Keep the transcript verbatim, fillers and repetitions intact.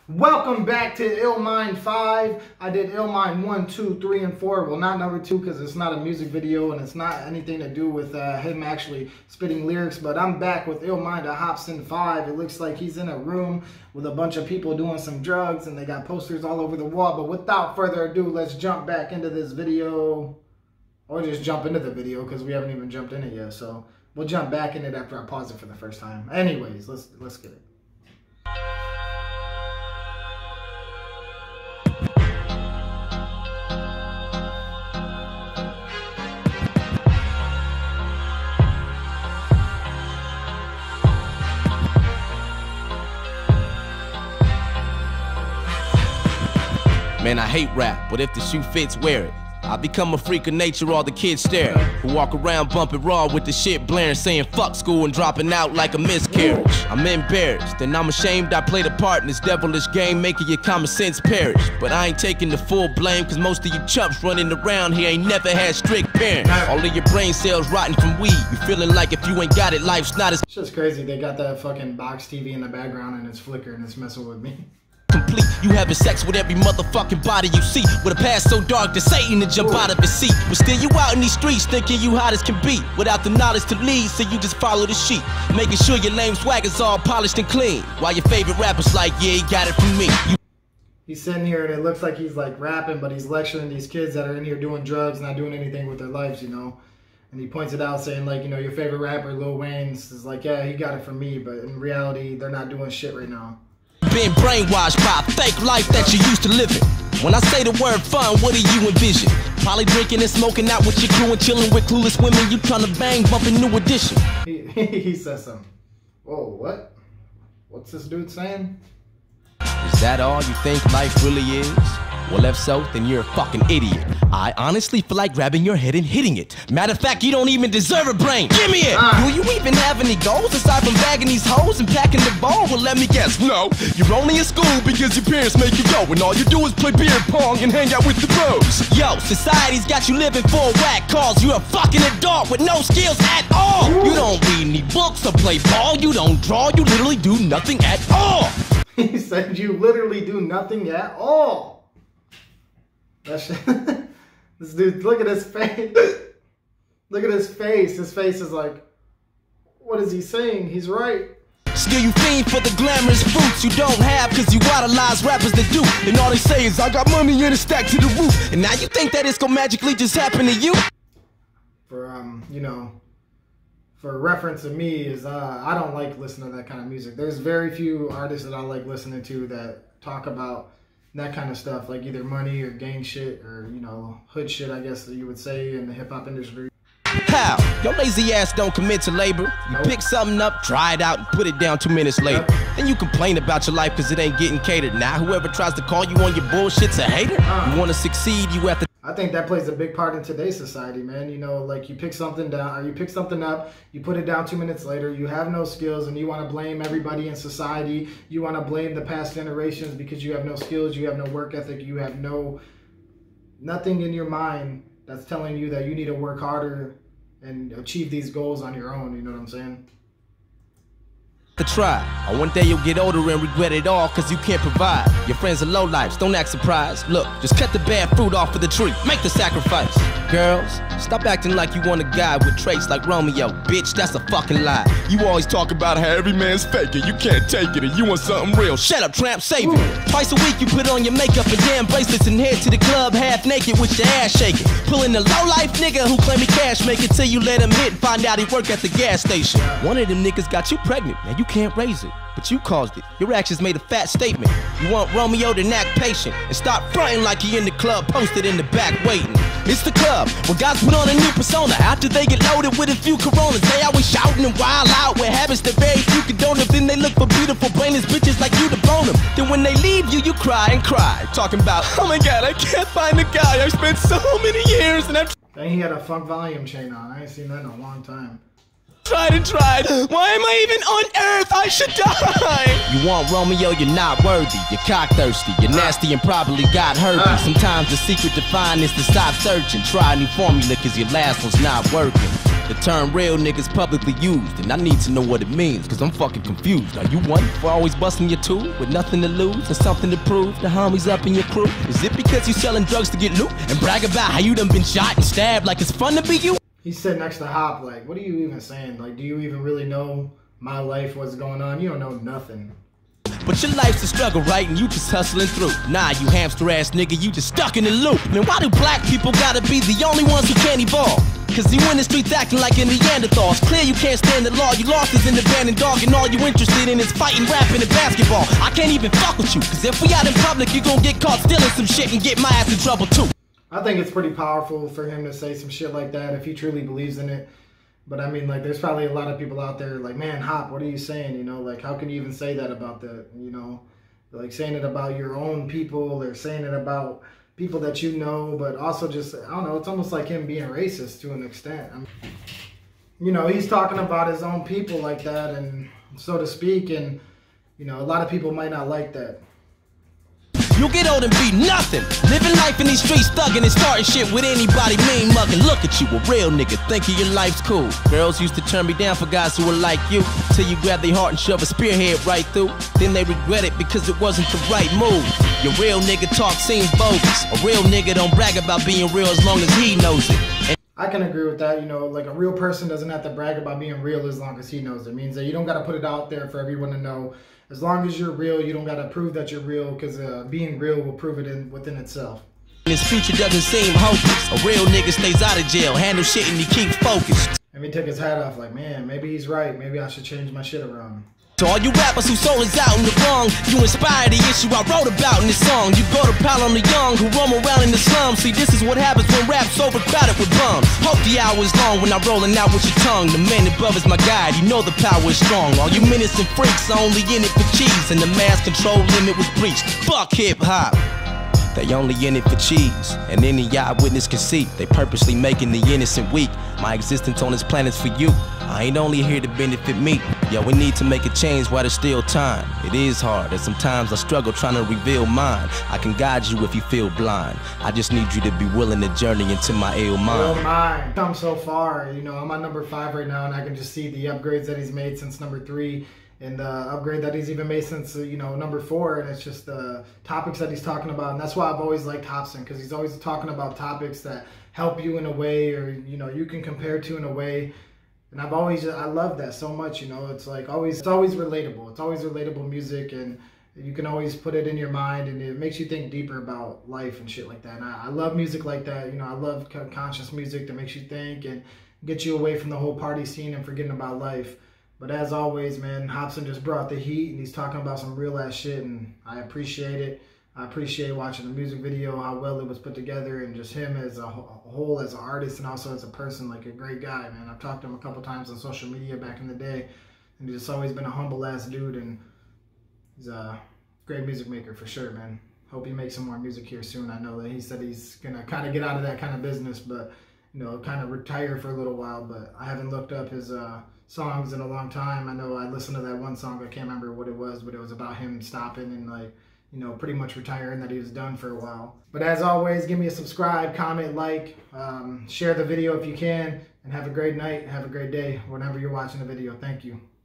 Welcome back to Illmind five. I did Illmind one, two, three, and four. Well, not number two because it's not a music video and it's not anything to do with uh, him actually spitting lyrics. But I'm back with Illmind a Hopsin five. It looks like he's in a room with a bunch of people doing some drugs and they got posters all over the wall. But without further ado, let's jump back into this video. Or just jump into the video because we haven't even jumped in it yet. So we'll jump back in it after I pause it for the first time. Anyways, let's, let's get it. Man, I hate rap, but if the shoe fits, wear it. I become a freak of nature, all the kids staring. Who walk around bumping raw with the shit blaring, saying fuck school and dropping out like a miscarriage. I'm embarrassed, and I'm ashamed I played a part in this devilish game, making your common sense perish. But I ain't taking the full blame, cause most of you chumps running around here ain't never had strict parents. All of your brain cells rotting from weed. You feeling like if you ain't got it, life's not as... It's just crazy, they got that fucking box T V in the background and it's flickering, it's messing with me. Complete. You having sex with every motherfucking body you see, with a past so dark that Satan to jump out of his seat. But still you out in these streets thinking you hot as can be, without the knowledge to lead, so you just follow the sheep, making sure your lame swagger's all polished and clean, while your favorite rapper's like, yeah, he got it from me. You He's sitting here and it looks like he's like rapping, but he's lecturing these kids that are in here doing drugs, not doing anything with their lives, you know. And he points it out saying like, you know, your favorite rapper, Lil Wayne's, is like, yeah, he got it from me, but in reality, they're not doing shit right now. Been brainwashed by a fake life that you used to live in. When I say the word fun, what do you envision? Probably drinking and smoking out with your crew and chilling with clueless women you trying to bang, bumping New Edition. He, he says something. Whoa, what? What's this dude saying? Is that all you think life really is? Well, if so, then you're a fucking idiot. I honestly feel like grabbing your head and hitting it. Matter of fact, you don't even deserve a brain. Give me it! Uh. Do you even have any goals aside from bagging these hoes and packing the ball? Well, let me guess, no. You're only in school because your parents make you go, and all you do is play beer pong and hang out with the bros. Yo, society's got you living for a whack cause you're a fucking adult with no skills at all. Ooh. You don't read any books or play ball. You don't draw. You literally do nothing at all. He said you literally do nothing at all. That shit. This dude, look at his face. Look at his face. His face is like, what is he saying? He's right. Still you fiend for the glamorous fruits you don't have, cause you idolize rappers that do. And all they say is, I got money in a stack to the roof. And now you think that it's gonna magically just happen to you? For, um, you know, for reference to me is, uh, I don't like listening to that kind of music. There's very few artists that I like listening to that talk about that kind of stuff, like either money or gang shit or, you know, hood shit, I guess that you would say in the hip-hop industry. How? Your lazy ass don't commit to labor. You nope. Pick something up, try it out, and put it down two minutes later. Yep. Then you complain about your life because it ain't getting catered. Now whoever tries to call you on your bullshit's a hater. Uh, you want to succeed, you have to... I think that plays a big part in today's society, man. You know, like you pick something down, or you pick something up, you put it down two minutes later, you have no skills, and you want to blame everybody in society. You want to blame the past generations because you have no skills, you have no work ethic, you have no, nothing in your mind that's telling you that you need to work harder and achieve these goals on your own, you know what I'm saying? To try. Or one day you'll get older and regret it all cause you can't provide. Your friends are lowlifes, don't act surprised. Look, just cut the bad fruit off of the tree. Make the sacrifice. Girls, stop acting like you want a guy with traits like Romeo. Bitch, that's a fucking lie. You always talk about how every man's faking. You can't take it and you want something real. Shut up, tramp, save it. Twice a week you put on your makeup and damn bracelets and head to the club half naked with your ass shaking. Pulling the lowlife nigga who claim he cash make it till you let him hit and find out he work at the gas station. One of them niggas got you pregnant. Now you can't raise it, but you caused it. Your actions made a fat statement. You want Romeo to act patient and stop fronting like he in the club posted in the back waiting. It's the club when guys put on a new persona after they get loaded with a few coronas. They always shouting and wild out with habits that very few condone them. Then they look for beautiful brainless bitches like you to bone them. Then when they leave you, you cry and cry, talking about, oh my god, I can't find the guy I spent so many years and I've Dang, he had a funk volume chain on. I ain't seen that in a long time. Tried and tried. Why am I even on earth? I should die. You want Romeo, you're not worthy. You're cock thirsty. You're nasty and probably got herpes. Sometimes the secret to find is to stop searching. Try a new formula cause your last one's not working. The term real niggas publicly used, and I need to know what it means, cause I'm fucking confused. Are you one for always busting your tool with nothing to lose and something to prove? The homies up in your crew? Is it because you selling drugs to get loot and brag about how you done been shot and stabbed like it's fun to be you? He's sitting next to Hop like, what are you even saying? Like, do you even really know my life, what's going on? You don't know nothing. But your life's a struggle, right? And you just hustling through. Nah, you hamster ass nigga, you just stuck in the loop. Man, why do black people gotta be the only ones who can't evolve? Cause you in the streets acting like a Neanderthal. It's clear you can't stand the law. You lost is an abandoned dog, and all you interested in is fighting, rapping, and basketball. I can't even fuck with you, cause if we out in public, you gon' get caught stealing some shit and get my ass in trouble too. I think it's pretty powerful for him to say some shit like that if he truly believes in it. But I mean, like, there's probably a lot of people out there like, man, Hop, what are you saying? You know, like, how can you even say that about that? You know, like saying it about your own people or saying it about people that you know, but also just, I don't know, it's almost like him being racist to an extent. I mean, you know, he's talking about his own people like that, and so to speak, and, you know, a lot of people might not like that. You'll get old and be nothing. Living life in these streets, thugging and starting shit with anybody mean mugging. Look at you, a real nigga, thinking your life's cool. Girls used to turn me down for guys who were like you, till you grab their heart and shove a spearhead right through. Then they regret it because it wasn't the right move. Your real nigga talk seems bogus. A real nigga don't brag about being real as long as he knows it. And I can agree with that. You know, like, a real person doesn't have to brag about being real as long as he knows it. It means that you don't got to put it out there for everyone to know. As long as you're real, you don't got to prove that you're real, because uh, being real will prove it in, within itself. his future doesn't seem hopeless. A real nigga stays out of jail, handle shit and he keeps focused. And he took his hat off like, man, maybe he's right. Maybe I should change my shit around. To all you rappers whose soul is out in the wrong, you inspire the issue I wrote about in this song. You go to pile on the young who roam around in the slums. See, this is what happens when rap's overcrowded with bums. Hope the hour is long when I'm rolling out with your tongue. The man above is my guide, you know the power is strong. All you minutes and freaks are only in it for cheese, and the mass control limit was breached. Fuck hip-hop. They only in it for cheese, and any eyewitness can see they purposely making the innocent weak. My existence on this planet's for you. I ain't only here to benefit me. Yo, we need to make a change while there's still time. It is hard, and sometimes I struggle trying to reveal mine. I can guide you if you feel blind. I just need you to be willing to journey into my ill mind. Ill mind. Come so far, you know, I'm on number five right now, and I can just see the upgrades that he's made since number three. And the upgrade that he's even made since, you know, number four. And it's just the topics that he's talking about. And that's why I've always liked Hopsin, because he's always talking about topics that help you in a way, or, you know, you can compare to in a way. And I've always, I love that so much, you know. It's like always, it's always relatable. It's always relatable music, and you can always put it in your mind, and it makes you think deeper about life and shit like that. And I, I love music like that. You know, I love conscious music that makes you think and get you away from the whole party scene and forgetting about life. But as always, man, Hopsin just brought the heat, and he's talking about some real ass shit, and I appreciate it. I appreciate watching the music video, how well it was put together, and just him as a whole, as an artist, and also as a person, like a great guy, man. I've talked to him a couple times on social media back in the day, and he's just always been a humble ass dude, and he's a great music maker for sure, man. Hope he makes some more music here soon. I know that he said he's gonna kind of get out of that kind of business, but, you know, kind of retire for a little while, but I haven't looked up his uh, songs in a long time. I know I listened to that one song, I can't remember what it was, but it was about him stopping and, like, you know, pretty much retiring, that he was done for a while. But as always, give me a subscribe, comment, like, um, share the video if you can, and have a great night, have a great day whenever you're watching the video. Thank you.